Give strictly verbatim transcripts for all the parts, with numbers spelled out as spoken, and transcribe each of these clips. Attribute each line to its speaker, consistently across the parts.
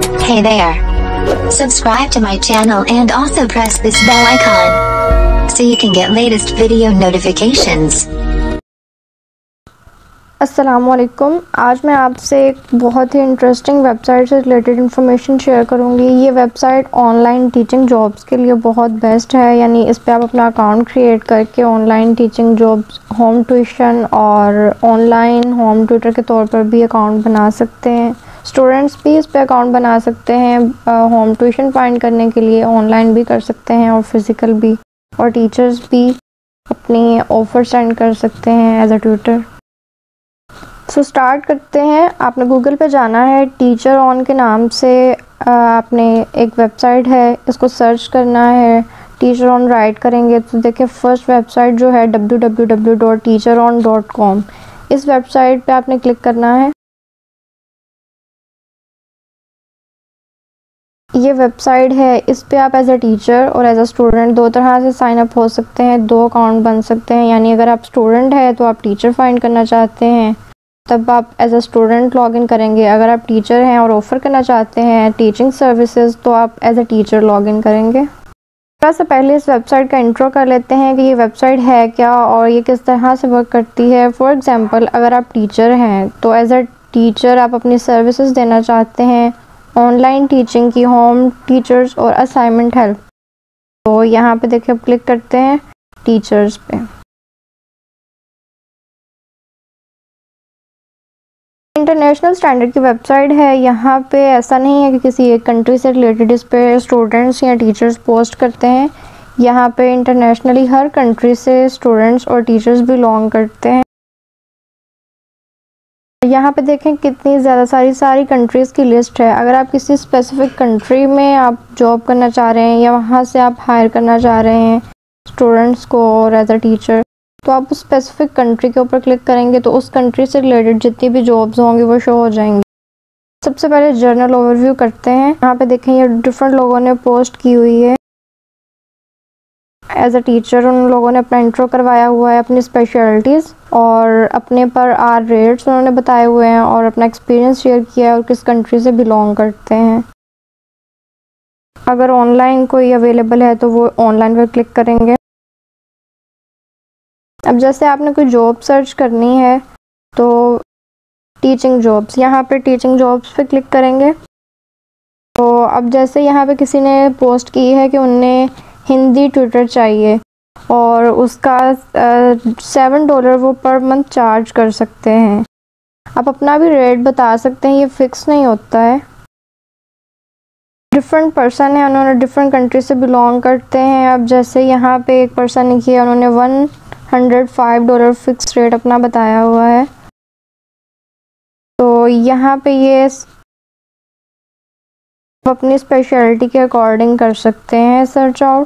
Speaker 1: Hey there. Subscribe to my channel and also press this bell icon so you can get latest video notifications.
Speaker 2: अस्सलामुअलैकुम। आज मैं आपसे एक बहुत ही इंटरेस्टिंग वेबसाइट से रिलेटेड इन्फॉर्मेशन शेयर करूंगी। ये वेबसाइट ऑनलाइन टीचिंग जॉब्स के लिए बहुत बेस्ट है, यानी इस पे आप अपना अकाउंट क्रिएट करके online teaching jobs, home tuition और ऑनलाइन होम ट्यूटर के तौर पर भी अकाउंट बना सकते हैं। स्टूडेंट्स भी इस पे अकाउंट बना सकते हैं होम ट्यूशन फाइंड करने के लिए, ऑनलाइन भी कर सकते हैं और फिज़िकल भी, और टीचर्स भी अपनी ऑफ़र सेंड कर सकते हैं as a tutor. So so, start करते हैं। आपने गूगल पे जाना है, टीचर ऑन के नाम से आपने एक वेबसाइट है, इसको सर्च करना है। टीचर ऑन राइट करेंगे तो देखिए फर्स्ट वेबसाइट जो है W W W dot teacher on dot com, इस वेबसाइट पे आपने क्लिक करना है। ये वेबसाइट है, इस पे आप एज अ टीचर और एज अ स्टूडेंट दो तरह से साइन अप हो सकते हैं, दो अकाउंट बन सकते हैं। यानी अगर आप स्टूडेंट है तो आप टीचर फाइंड करना चाहते हैं तब आप एज अ स्टूडेंट लॉगिन करेंगे। अगर आप टीचर हैं और ऑफ़र करना चाहते हैं टीचिंग सर्विसेज तो आप एज अ टीचर लॉगिन करेंगे। थोड़ा सा पहले इस वेबसाइट का इंट्रो कर लेते हैं कि ये वेबसाइट है क्या और ये किस तरह से वर्क करती है। फॉर एग्जांपल, अगर आप टीचर हैं तो एज अ टीचर आप अपनी सर्विसेज देना चाहते हैं ऑनलाइन टीचिंग की, होम टीचर्स और असाइनमेंट हेल्प। तो यहाँ पे देखिए आप क्लिक करते हैं टीचर्स पे। इंटरनेशनल स्टैंडर्ड की वेबसाइट है। यहाँ पे ऐसा नहीं है कि किसी एक कंट्री से रिलेटेड इस पे स्टूडेंट्स या टीचर्स पोस्ट करते हैं। यहाँ पे इंटरनेशनली हर कंट्री से स्टूडेंट्स और टीचर्स बिलोंग करते हैं। यहाँ पे देखें कितनी ज़्यादा सारी सारी कंट्रीज़ की लिस्ट है। अगर आप किसी स्पेसिफिक कंट्री में आप जॉब करना चाह रहे हैं या वहाँ से आप हायर करना चाह रहे हैं स्टूडेंट्स को और एज अ टीचर, तो आप उस स्पेसिफिक कंट्री के ऊपर क्लिक करेंगे तो उस कंट्री से रिलेटेड जितनी भी जॉब्स होंगी वो शो हो जाएंगी। सबसे पहले जर्नल ओवरव्यू करते हैं। यहाँ पे देखें ये डिफरेंट लोगों ने पोस्ट की हुई है। एज अ टीचर उन लोगों ने अपना इंट्रो करवाया हुआ है, अपनी स्पेशलिटीज़ और अपने पर आर रेट्स उन्होंने बताए हुए हैं और अपना एक्सपीरियंस शेयर किया है और किस कंट्री से बिलोंग करते हैं। अगर ऑनलाइन कोई अवेलेबल है तो वो ऑनलाइन पर क्लिक करेंगे। अब जैसे आपने कोई जॉब सर्च करनी है तो टीचिंग जॉब्स, यहाँ पे टीचिंग जॉब्स पे क्लिक करेंगे। तो अब जैसे यहाँ पे किसी ने पोस्ट की है कि उन्हें हिंदी ट्यूटर चाहिए और उसका सेवन डॉलर वो पर मंथ चार्ज कर सकते हैं। आप अपना भी रेट बता सकते हैं, ये फिक्स नहीं होता है। डिफरेंट पर्सन है, उन्होंने डिफरेंट कंट्री से बिलोंग करते हैं। अब जैसे यहाँ पे एक पर्सन ने किया, उन्होंने one hundred five dollar fix rate अपना बताया हुआ है। तो यहाँ पे ये अपनी स्पेशलिटी के अकॉर्डिंग कर सकते हैं सर्च आउट।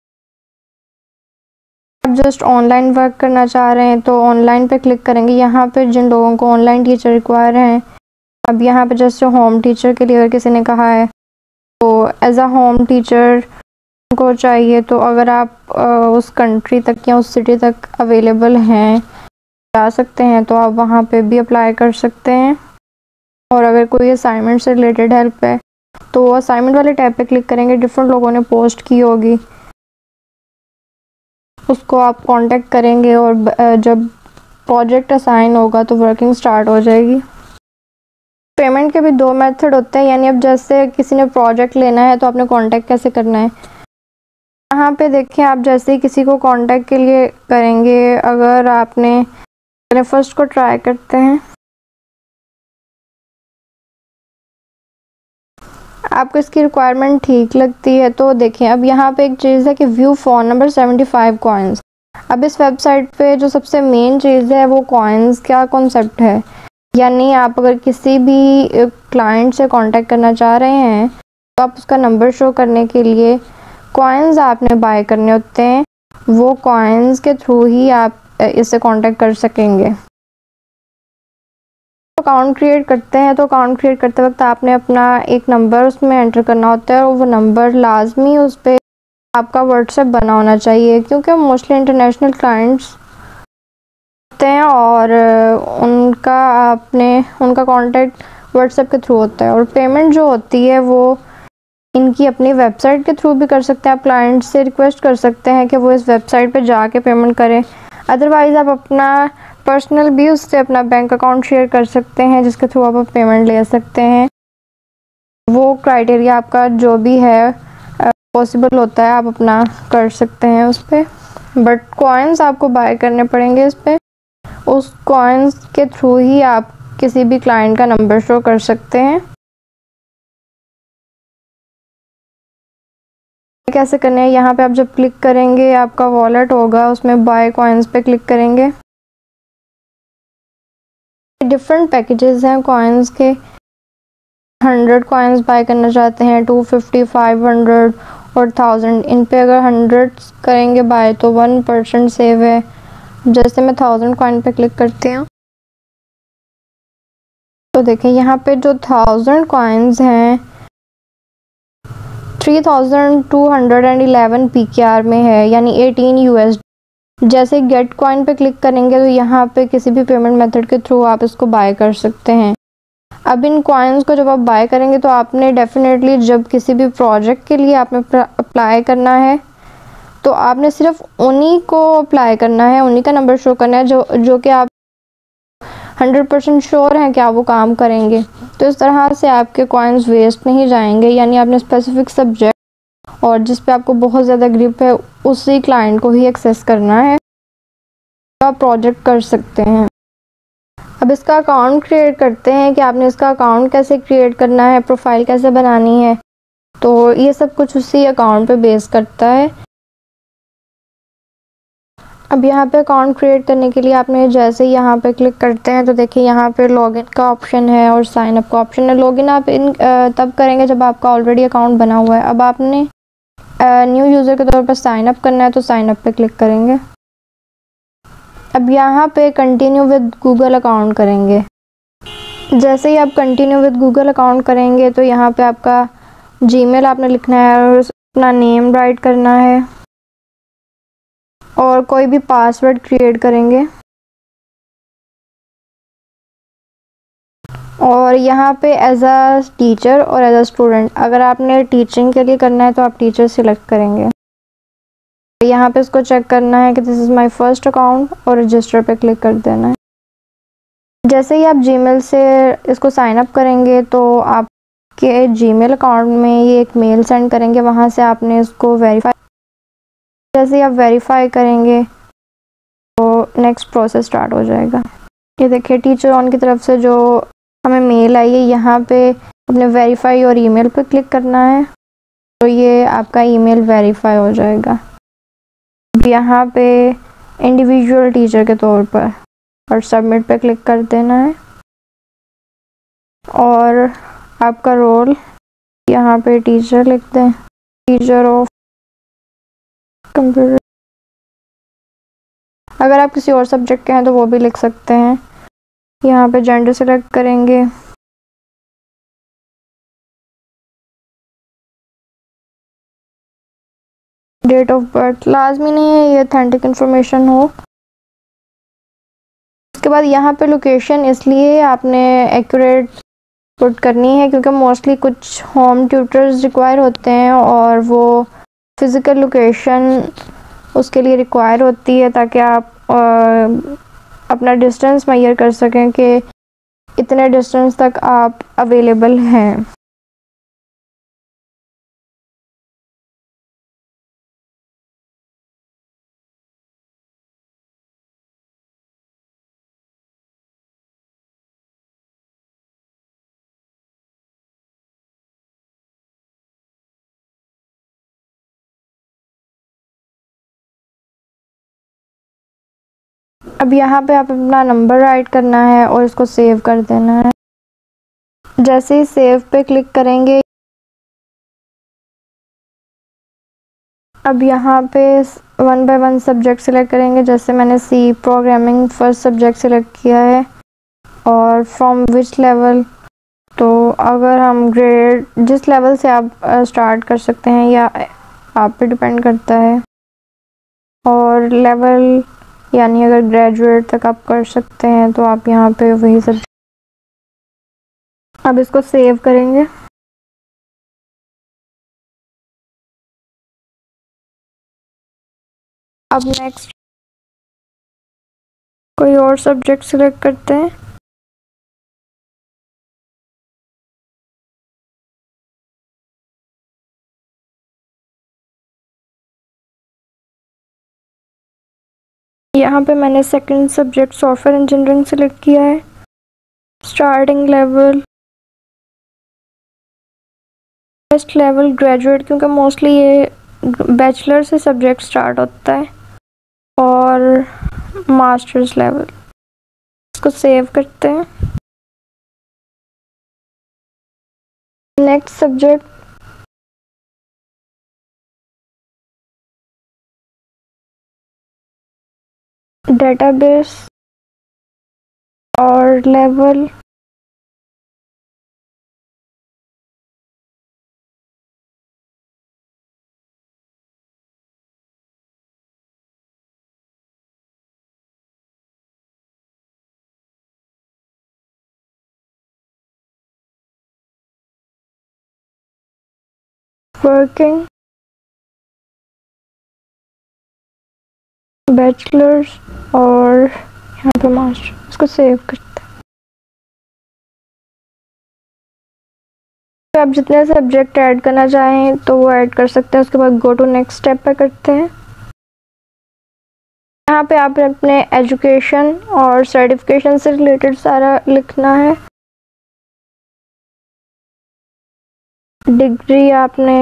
Speaker 2: आप जस्ट ऑनलाइन वर्क करना चाह रहे हैं तो ऑनलाइन पे क्लिक करेंगे। यहाँ पे जिन लोगों को ऑनलाइन टीचर रिक्वायर हैं, अब यहाँ पे जैसे होम टीचर के लिए अगर किसी ने कहा है तो एज अ होम टीचर को चाहिए, तो अगर आप उस कंट्री तक या उस सिटी तक अवेलेबल हैं, जा सकते हैं, तो आप वहाँ पे भी अप्लाई कर सकते हैं। और अगर कोई असाइनमेंट से रिलेटेड हेल्प है तो असाइनमेंट वाले टैब पे क्लिक करेंगे। डिफरेंट लोगों ने पोस्ट की होगी, उसको आप कांटेक्ट करेंगे और जब प्रोजेक्ट असाइन होगा तो वर्किंग स्टार्ट हो जाएगी। पेमेंट के भी दो मेथड होते हैं, यानी अब जैसे किसी ने प्रोजेक्ट लेना है तो आपने कांटेक्ट कैसे करना है। यहाँ पे देखें आप जैसे ही किसी को कांटेक्ट के लिए करेंगे, अगर आपने पहले फर्स्ट को ट्राई करते हैं, आपको इसकी रिक्वायरमेंट ठीक लगती है तो देखें अब यहाँ पे एक चीज़ है कि view phone number seventy five coins. अब इस वेबसाइट पे जो सबसे मेन चीज़ है वो कॉइन्स का कॉन्सेप्ट है। यानी आप अगर किसी भी क्लाइंट से कांटेक्ट करना चाह रहे हैं तो आप उसका नंबर शो करने के लिए कॉइन्स आपने बाय करने होते हैं। वो कॉइन्स के थ्रू ही आप इससे कांटेक्ट कर सकेंगे। अकाउंट क्रिएट करते हैं तो अकाउंट क्रिएट करते वक्त आपने अपना एक नंबर उसमें एंटर करना होता है और वो नंबर लाजमी उस पर आपका व्हाट्सएप बना होना चाहिए, क्योंकि मोस्टली इंटरनेशनल क्लाइंट्स होते हैं और उनका आपने उनका कांटेक्ट व्हाट्सएप के थ्रू होता है। और पेमेंट जो होती है वो इनकी अपनी वेबसाइट के थ्रू भी कर सकते हैं। आप क्लाइंट से रिक्वेस्ट कर सकते हैं कि वो इस वेबसाइट पे जाके पेमेंट करें। अदरवाइज़ आप अपना पर्सनल भी उससे अपना बैंक अकाउंट शेयर कर सकते हैं जिसके थ्रू आप पेमेंट ले सकते हैं। वो क्राइटेरिया आपका जो भी है पॉसिबल होता है आप अपना कर सकते हैं उस पर। बट कॉइन्स आपको बाय करने पड़ेंगे इस पर। उस कॉइन्स के थ्रू ही आप किसी भी क्लाइंट का नंबर शो कर सकते हैं। कैसे करना है, यहाँ पे आप जब क्लिक करेंगे आपका वॉलेट होगा, उसमें बाय कॉइन्स पे क्लिक करेंगे। डिफरेंट पैकेजेस हैं कॉइन्स के। हंड्रेड कॉइन्स बाय करना चाहते हैं, टू फिफ्टी, फाइव हंड्रेड और थाउजेंड। इन पे अगर हंड्रेड करेंगे बाय तो वन परसेंट सेव है। जैसे मैं थाउजेंड कॉइन पे क्लिक करती हूँ तो देखें यहाँ पे जो थाउजेंड कॉइन्स हैं three thousand two hundred and eleven P K R में है, यानी एटीन यूएस। जैसे गेट कॉइन पे क्लिक करेंगे तो यहाँ पे किसी भी पेमेंट मेथड के थ्रू आप इसको बाय कर सकते हैं। अब इन कॉइन्स को जब आप बाय करेंगे तो आपने डेफिनेटली जब किसी भी प्रोजेक्ट के लिए आपने अप्लाई करना है तो आपने सिर्फ उन्हीं को अप्लाई करना है, उन्हीं का नंबर शो करना है जो जो कि आप हंड्रेड परसेंट श्योर हैं कि आप वो काम करेंगे। तो इस तरह से आपके कॉइन्स वेस्ट नहीं जाएंगे। यानी आपने स्पेसिफिक सब्जेक्ट और जिस पे आपको बहुत ज़्यादा ग्रिप है उसी क्लाइंट को ही एक्सेस करना है, तो आप प्रोजेक्ट कर सकते हैं। अब इसका अकाउंट क्रिएट करते हैं कि आपने इसका अकाउंट कैसे क्रिएट करना है, प्रोफाइल कैसे बनानी है। तो ये सब कुछ उसी अकाउंट पे बेस करता है। अब यहाँ पे अकाउंट क्रिएट करने के लिए आपने जैसे ही यहाँ पे क्लिक करते हैं तो देखिए यहाँ पे लॉगिन का ऑप्शन है और साइन अप का ऑप्शन है। लॉगिन आप इन तब करेंगे जब आपका ऑलरेडी अकाउंट बना हुआ है। अब आपने न्यू यूज़र के तौर पर साइन अप करना है तो साइन अप पे क्लिक करेंगे। अब यहाँ पे कंटिन्यू विद गूगल अकाउंट करेंगे। जैसे ही आप कंटिन्यू विद गूगल अकाउंट करेंगे तो यहाँ पे आपका जीमेल आपने लिखना है और अपना नेम राइट करना है और कोई भी पासवर्ड क्रिएट करेंगे। और यहाँ पे एज अ टीचर और एज अ स्टूडेंट, अगर आपने टीचिंग के लिए करना है तो आप टीचर सिलेक्ट करेंगे। यहाँ पे इसको चेक करना है कि this is my first account और रजिस्टर पे क्लिक कर देना है। जैसे ही आप जीमेल से इसको साइन अप करेंगे तो आपके जीमेल अकाउंट में ये एक मेल सेंड करेंगे, वहाँ से आपने इसको वेरीफाई। जैसे ही आप वेरीफाई करेंगे तो नेक्स्ट प्रोसेस स्टार्ट हो जाएगा। ये देखिए टीचर ऑन की तरफ से जो हमें मेल आई है, यहाँ पे अपने वेरीफाई और ईमेल पे क्लिक करना है तो ये आपका ईमेल वेरीफाई हो जाएगा। यहाँ पे इंडिविजुअल टीचर के तौर पर और सबमिट पे क्लिक कर देना है और आपका रोल यहाँ पे टीचर लिख दें, टीचर ऑफ कंप्यूटर। अगर आप किसी और सब्जेक्ट के हैं तो वो भी लिख सकते हैं। यहाँ पे जेंडर सेलेक्ट करेंगे। डेट ऑफ बर्थ लाजमी नहीं है, ये ऑथेंटिक इंफॉर्मेशन हो। उसके बाद यहाँ पे लोकेशन इसलिए आपने एक्यूरेट पुट करनी है क्योंकि मोस्टली कुछ होम ट्यूटर्स रिक्वायर होते हैं और वो फिज़िकल लोकेशन उसके लिए रिक्वायर होती है ताकि आप आ, अपना डिस्टेंस मेजर कर सकें कि इतने डिस्टेंस तक आप अवेलेबल हैं। अब यहाँ पे आप अपना नंबर राइट करना है और इसको सेव कर देना है। जैसे ही सेव पे क्लिक करेंगे अब यहाँ पे one by one subject select करेंगे। जैसे मैंने C programming first subject select किया है और फ्रॉम विच लेवल, तो अगर हम ग्रेड जिस लेवल से आप स्टार्ट कर सकते हैं या आप पे डिपेंड करता है। और लेवल यानी अगर ग्रेजुएट तक आप कर सकते हैं तो आप यहाँ पे वही सब। अब इसको सेव करेंगे। अब नेक्स्ट कोई और सब्जेक्ट सिलेक्ट करते हैं। यहाँ पे मैंने second subject software engineering select किया है। Starting level, first level graduate, क्योंकि मोस्टली ये बैचलर से सब्जेक्ट स्टार्ट होता है, और मास्टर्स लेवल। इसको सेव करते हैं। नेक्स्ट सब्जेक्ट डेटाबेस और लेवल, वर्किंग, बैचलर्स और यहाँ पे मास्टर। इसको सेव करते हैं। तो आप जितने सब्जेक्ट ऐड करना चाहें तो वो ऐड कर सकते हैं। उसके बाद गो टू नेक्स्ट स्टेप पे करते हैं। यहाँ पे आपने अपने एजुकेशन और सर्टिफिकेशन से रिलेटेड सारा लिखना है। डिग्री आपने,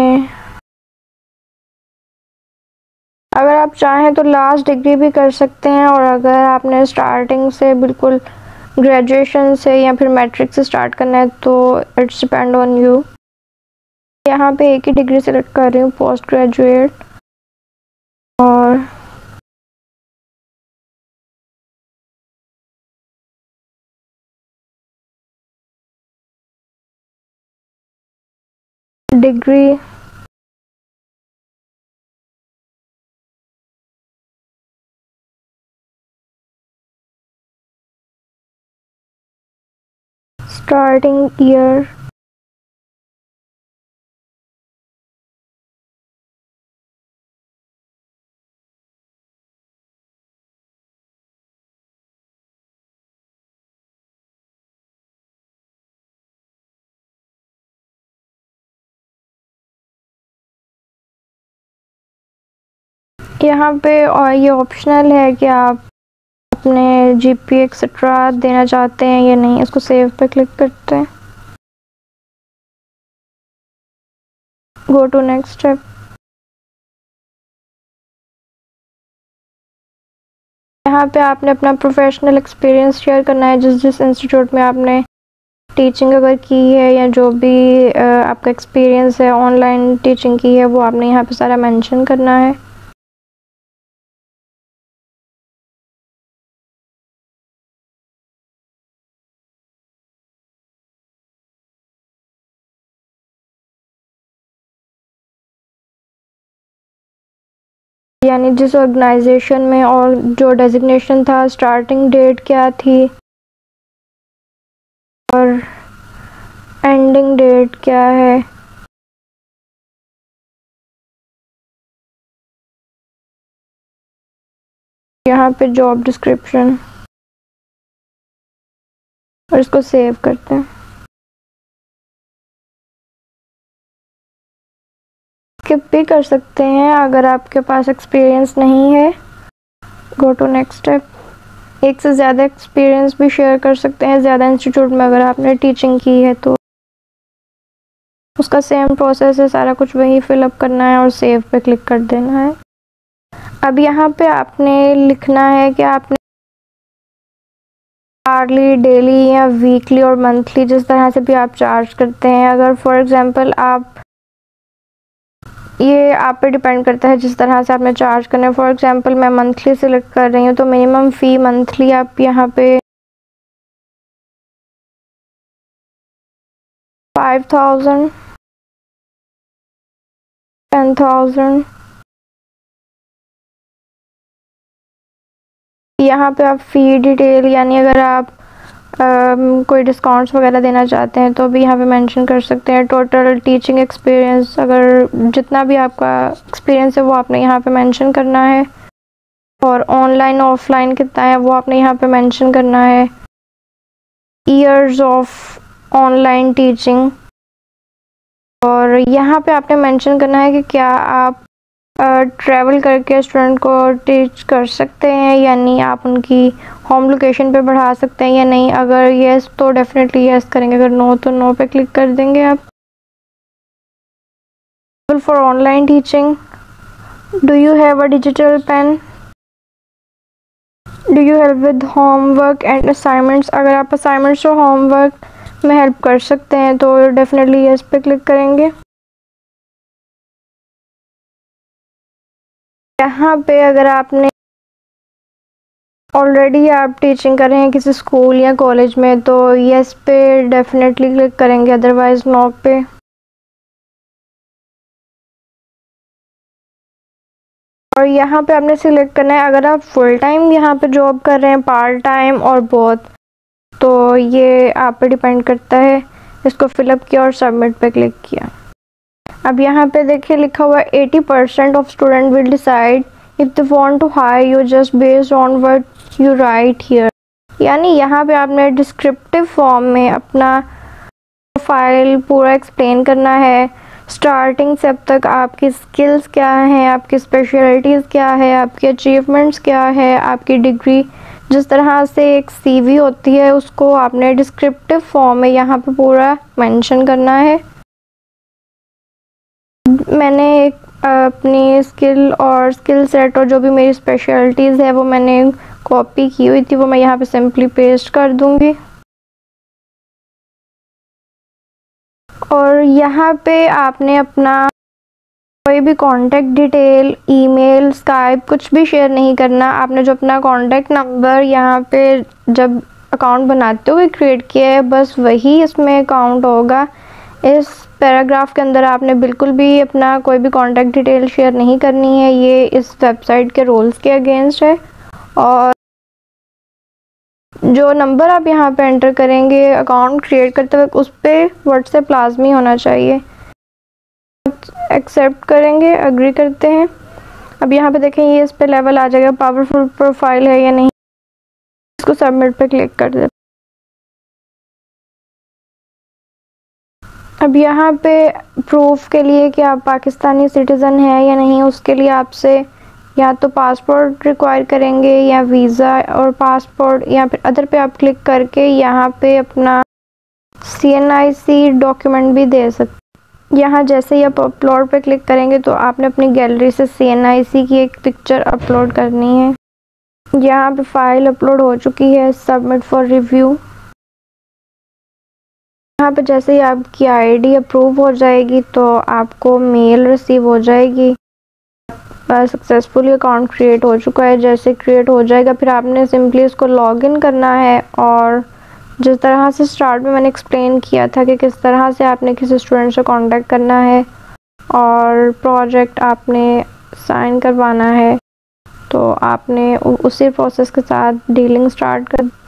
Speaker 2: अगर आप चाहें तो लास्ट डिग्री भी कर सकते हैं, और अगर आपने स्टार्टिंग से बिल्कुल ग्रेजुएशन से या फिर मैट्रिक से स्टार्ट करना है तो इट्स डिपेंड ऑन यू। यहाँ पे एक ही डिग्री सेलेक्ट कर रही हूँ, पोस्ट ग्रेजुएट, और डिग्री स्टार्टिंग ईयर, यहाँ पे और ये ऑप्शनल है कि आप अपने जीपीए एक्सेट्रा देना चाहते हैं या नहीं। इसको सेव पे क्लिक करते हैं। Go to next step. यहाँ पे आपने अपना प्रोफेशनल एक्सपीरियंस शेयर करना है, जिस जिस इंस्टीट्यूट में आपने टीचिंग अगर की है या जो भी आपका एक्सपीरियंस है ऑनलाइन टीचिंग की है, वो आपने यहाँ पे सारा मेंशन करना है। यानी जिस ऑर्गेनाइजेशन में और जो डेजिग्नेशन था, स्टार्टिंग डेट क्या थी और एंडिंग डेट क्या है। यहाँ पे जॉब डिस्क्रिप्शन, और इसको सेव करते हैं। स्किप भी कर सकते हैं अगर आपके पास एक्सपीरियंस नहीं है। Go to next step. एक से ज़्यादा एक्सपीरियंस भी शेयर कर सकते हैं, ज़्यादा इंस्टीट्यूट में अगर आपने टीचिंग की है तो उसका सेम प्रोसेस है, सारा कुछ वही फिलअप करना है और सेव पे क्लिक कर देना है। अब यहाँ पे आपने लिखना है कि आपने आवर्ली, डेली या वीकली और मंथली, जिस तरह से भी आप चार्ज करते हैं। अगर फॉर एग्जांपल आप, ये आप पे डिपेंड करता है जिस तरह से आपने चार्ज करना है। फॉर एग्जांपल मैं मंथली सिलेक्ट कर रही हूँ, तो मिनिमम फ़ी मंथली आप यहाँ पे फाइव थाउजेंड, टेन थाउजेंड, यहाँ पे आप फ़ी डिटेल, यानी अगर आप um, कोई डिस्काउंट्स वगैरह देना चाहते हैं तो भी यहाँ पे मेंशन कर सकते हैं। टोटल टीचिंग एक्सपीरियंस, अगर जितना भी आपका एक्सपीरियंस है वो आपने यहाँ पे मेंशन करना है। और ऑनलाइन ऑफलाइन कितना है वो आपने यहाँ पे मेंशन करना है। ईयर्स ऑफ ऑनलाइन टीचिंग, और यहाँ पे आपने मेंशन करना है कि क्या आप ट्रैवल uh, करके स्टूडेंट को टीच कर सकते हैं या नहीं, आप उनकी होम लोकेशन पे बढ़ा सकते हैं या नहीं। अगर येस तो डेफिनेटली येस करेंगे, अगर नो तो नो पे क्लिक कर देंगे आप। For online teaching, do you have a digital pen, do you help with homework and assignments, अगर आप असाइनमेंट्स और होमवर्क में हेल्प कर सकते हैं तो डेफिनेटली येस पे क्लिक करेंगे। यहाँ पे अगर आपने ऑलरेडी आप टीचिंग कर रहे हैं किसी स्कूल या कॉलेज में तो येस पे डेफिनेटली क्लिक करेंगे, अदरवाइज नो पे। और यहाँ पे आपने सिलेक्ट करना है अगर आप फुल टाइम यहाँ पे जॉब कर रहे हैं, पार्ट टाइम और बोथ, तो ये आप पे डिपेंड करता है। इसको फिलअप किया और सबमिट पे क्लिक किया। अब यहाँ पे देखिए लिखा हुआ है eighty percent of student will decide if they want to hire you just based on what you write here, यानी यहाँ पे आपने डिस्क्रिप्टिव फॉर्म में अपना प्रोफाइल पूरा एक्सप्लेन करना है, स्टार्टिंग से अब तक आपकी स्किल्स क्या हैं, आपकी स्पेशलिटीज़ क्या है, आपकी अचीवमेंट्स क्या है, आपकी डिग्री, जिस तरह से एक सीवी होती है उसको आपने डिस्क्रिप्टिव फॉर्म में यहाँ पे पूरा मेंशन करना है। मैंने एक अपनी स्किल और स्किल सेट और जो भी मेरी स्पेशलिटीज़ है वो मैंने कॉपी की हुई थी, वो मैं यहाँ पे सिंपली पेस्ट कर दूँगी। और यहाँ पे आपने अपना कोई भी कांटेक्ट डिटेल, ईमेल, स्काइप कुछ भी शेयर नहीं करना। आपने जो अपना कांटेक्ट नंबर यहाँ पे जब अकाउंट बनाते हुए क्रिएट किया है बस वही इसमें अकाउंट होगा। इस पैराग्राफ के अंदर आपने बिल्कुल भी अपना कोई भी कांटेक्ट डिटेल शेयर नहीं करनी है, ये इस वेबसाइट के रूल्स के अगेंस्ट है। और जो नंबर आप यहाँ पे एंटर करेंगे अकाउंट क्रिएट करते वक्त उस पर व्हाट्सएप लाजमी होना चाहिए। एक्सेप्ट करेंगे, अग्री करते हैं। अब यहाँ पे देखें ये इस पे लेवल आ जाएगा पावरफुल प्रोफाइल है या नहीं, इसको सबमिट पे क्लिक कर दें। अब यहाँ पे प्रूफ के लिए कि आप पाकिस्तानी सिटीज़न हैं या नहीं, उसके लिए आपसे या तो पासपोर्ट रिक्वायर करेंगे या वीज़ा और पासपोर्ट, या फिर अदर पे आप क्लिक करके यहाँ पे अपना सी एन आई सी डॉक्यूमेंट भी दे सकते। यहाँ जैसे ही आप अपलोड पे क्लिक करेंगे तो आपने अपनी गैलरी से सी एन आई सी की एक पिक्चर अपलोड करनी है। यहाँ पे फाइल अपलोड हो चुकी है, सबमिट फॉर रिव्यू। यहाँ पे जैसे ही आपकी आईडी अप्रूव हो जाएगी तो आपको मेल रिसीव हो जाएगी, सक्सेसफुली अकाउंट क्रिएट हो चुका है। जैसे क्रिएट हो जाएगा फिर आपने सिंपली उसको लॉगिन करना है, और जिस तरह से स्टार्ट में मैंने एक्सप्लेन किया था कि किस तरह से आपने किसी स्टूडेंट से कांटेक्ट करना है और प्रोजेक्ट आपने साइन करवाना है, तो आपने उसी प्रोसेस के साथ डीलिंग स्टार्ट कर